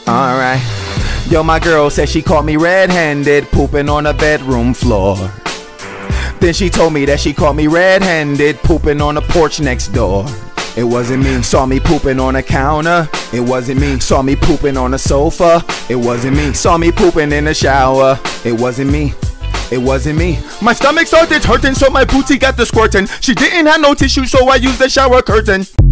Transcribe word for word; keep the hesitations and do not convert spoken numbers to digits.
Alright. Yo, my girl said she caught me red-handed, pooping on a bedroom floor. Then she told me that she caught me red-handed, pooping on the porch next door. It wasn't me. Saw me pooping on a counter. It wasn't me. Saw me pooping on a sofa. It wasn't me. Saw me pooping in the shower. It wasn't me. It wasn't me. My stomach started hurting, so my booty got the squirting. She didn't have no tissue, so I used the shower curtain.